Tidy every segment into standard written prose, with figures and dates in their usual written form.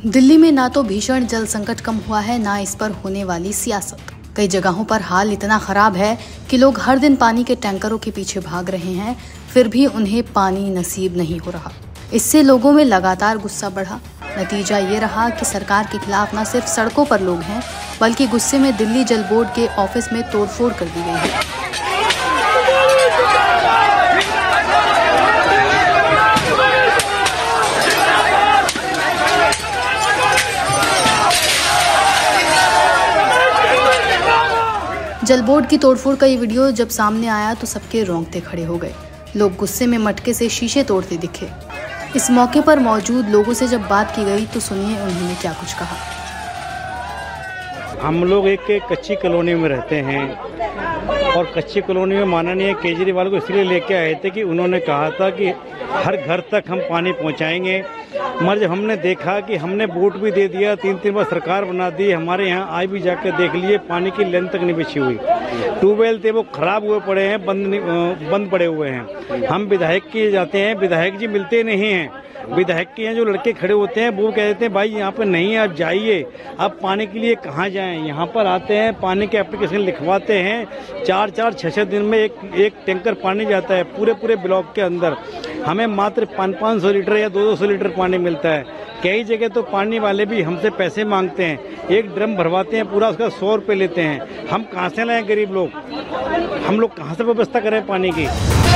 दिल्ली में ना तो भीषण जल संकट कम हुआ है, ना इस पर होने वाली सियासत। कई जगहों पर हाल इतना खराब है कि लोग हर दिन पानी के टैंकरों के पीछे भाग रहे हैं, फिर भी उन्हें पानी नसीब नहीं हो रहा। इससे लोगों में लगातार गुस्सा बढ़ा। नतीजा ये रहा कि सरकार के खिलाफ न सिर्फ सड़कों पर लोग हैं, बल्कि गुस्से में दिल्ली जल बोर्ड के ऑफिस में तोड़फोड़ कर दी गई है। जल बोर्ड की तोड़फोड़ का ये वीडियो जब सामने आया तो सबके रोंगटे खड़े हो गए। लोग गुस्से में मटके से शीशे तोड़ते दिखे। इस मौके पर मौजूद लोगों से जब बात की गई तो सुनिए उन्होंने क्या कुछ कहा। हम लोग एक कच्ची कॉलोनी में रहते हैं और कच्ची कॉलोनी में माननीय केजरीवाल को इसलिए लेके आए थे कि उन्होंने कहा था कि हर घर तक हम पानी पहुंचाएंगे। मगर जब हमने देखा कि हमने वोट भी दे दिया, 3 बार सरकार बना दी, हमारे यहाँ आज भी जाकर देख लिए पानी की लाइन तक नहीं बिछी हुई। ट्यूबवेल थे वो खराब हुए पड़े हैं, बंद पड़े हुए हैं। हम विधायक के जाते हैं, विधायक जी मिलते नहीं हैं। विधायक के यहाँ जो लड़के खड़े होते हैं वो कह देते हैं भाई यहाँ पर नहीं है, आप जाइए। अब पानी के लिए कहाँ जाएं? यहाँ पर आते हैं, पानी के एप्लीकेशन लिखवाते हैं। 4-4, 6-6 दिन में एक टैंकर पानी जाता है पूरे ब्लॉक के अंदर। हमें मात्र 500 लीटर या 200 लीटर पानी मिलता है। कई जगह तो पानी वाले भी हमसे पैसे मांगते हैं। एक ड्रम भरवाते हैं पूरा, उसका 100 रुपये लेते हैं। हम कहाँ से लाएं गरीब लोग? हम लोग कहाँ से व्यवस्था करें पानी की?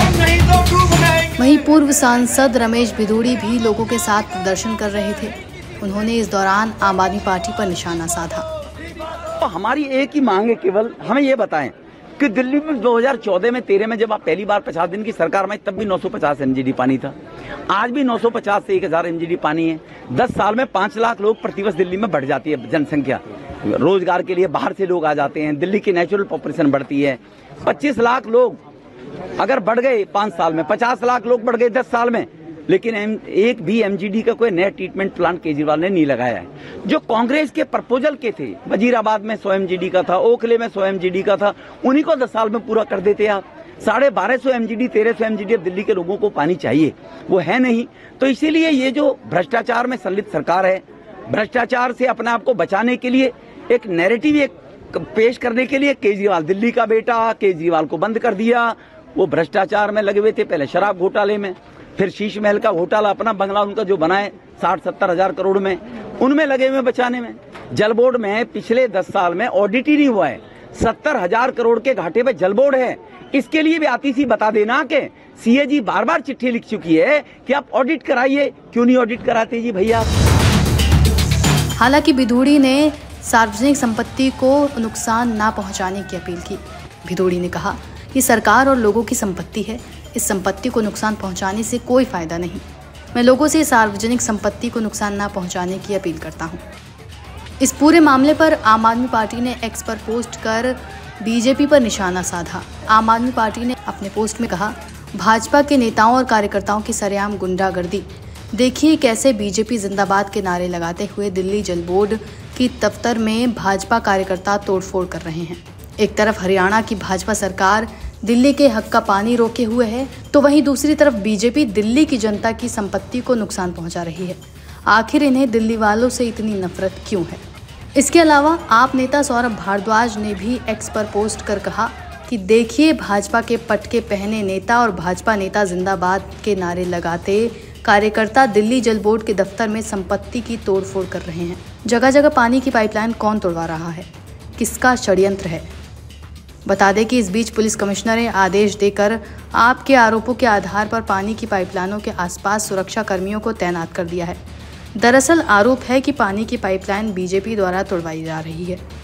वहीं पूर्व सांसद रमेश भिदोड़ी भी लोगों के साथ प्रदर्शन कर रहे थे। उन्होंने इस दौरान आम आदमी पार्टी पर निशाना साधा। तो हमारी एक ही मांग है, केवल हमें ये बताएं कि दिल्ली में 2014 में 13 में जब आप पहली बार 50 दिन की सरकार में, तब भी 950 MGD पानी था। आज भी 950 से 1000 MGD पानी है। 10 साल में 5 लाख लोग प्रतिवर्ष दिल्ली में बढ़ जाती है जनसंख्या। रोजगार के लिए बाहर से लोग आ जाते हैं। दिल्ली की नेचुरल पॉपुलेशन बढ़ती है। 25 लाख लोग अगर बढ़ गए 5 साल में, 50 लाख लोग बढ़ गए 10 साल में, लेकिन एक भी MGD का कोई नया ट्रीटमेंट प्लांट केजरीवाल ने नहीं लगाया है। जो कांग्रेस के प्रपोजल के थे, वजीराबाद में 100 MGD का था, ओखले में 100 MGD का था, उन्हीं को 10 साल में पूरा कर देते आप। 1250 MGD, 1300 MGD अब दिल्ली के लोगों को पानी चाहिए, वो है नहीं। तो इसीलिए ये जो भ्रष्टाचार में संलिप्त सरकार है, भ्रष्टाचार से अपने आप को बचाने के लिए एक नैरेटिव पेश करने के लिए केजरीवाल दिल्ली का बेटा, केजरीवाल को बंद कर दिया। वो भ्रष्टाचार में लगे हुए थे, पहले शराब घोटाले में, फिर शीश महल का घोटाला, अपना बंगला उनका जो बनाए 60-70 हजार करोड़ में, उनमें लगे हुए बचाने में। जल बोर्ड में पिछले 10 साल में ऑडिट ही नहीं हुआ है। 70,000 करोड़ के घाटे पे जल बोर्ड है। इसके लिए भी आती सी बता देना कि CAG बार चिट्ठी लिख चुकी है कि आप ऑडिट कराइए। क्यों नहीं ऑडिट कराते जी भैया? हालांकि भिदोड़ी ने सार्वजनिक संपत्ति को नुकसान न पहुंचाने की अपील की। भिदोड़ी ने कहा कि सरकार और लोगों की संपत्ति है, इस संपत्ति को नुकसान पहुंचाने से कोई फायदा नहीं। मैं लोगों से सार्वजनिक संपत्ति को नुकसान न पहुंचाने की अपील करता हूं। इस पूरे मामले पर आम आदमी पार्टी ने X पर पोस्ट कर बीजेपी पर निशाना साधा। आम आदमी पार्टी ने अपने पोस्ट में कहा, भाजपा के नेताओं और कार्यकर्ताओं की सरेआम गुंडागर्दी। देखिए कैसे बीजेपी जिंदाबाद के नारे लगाते हुए दिल्ली जल बोर्ड की दफ्तर में भाजपा कार्यकर्ता तोड़फोड़ कर रहे हैं। एक तरफ हरियाणा की भाजपा सरकार दिल्ली के हक का पानी रोके हुए है, तो वहीं दूसरी तरफ बीजेपी दिल्ली की जनता की संपत्ति को नुकसान पहुंचा रही है। आखिर इन्हें दिल्ली वालों से इतनी नफरत क्यों है? इसके अलावा आप नेता सौरभ भारद्वाज ने भी X पर पोस्ट कर कहा कि देखिए भाजपा के पटके पहने नेता और भाजपा नेता जिंदाबाद के नारे लगाते कार्यकर्ता दिल्ली जल बोर्ड के दफ्तर में संपत्ति की तोड़फोड़ कर रहे हैं। जगह जगह पानी की पाइपलाइन कौन तोड़वा रहा है? किसका षड्यंत्र है? बता दें कि इस बीच पुलिस कमिश्नर ने आदेश देकर आपके आरोपों के आधार पर पानी की पाइपलाइनों के आसपास सुरक्षा कर्मियों को तैनात कर दिया है। दरअसल आरोप है कि पानी की पाइपलाइन बीजेपी द्वारा तोड़वाई जा रही है।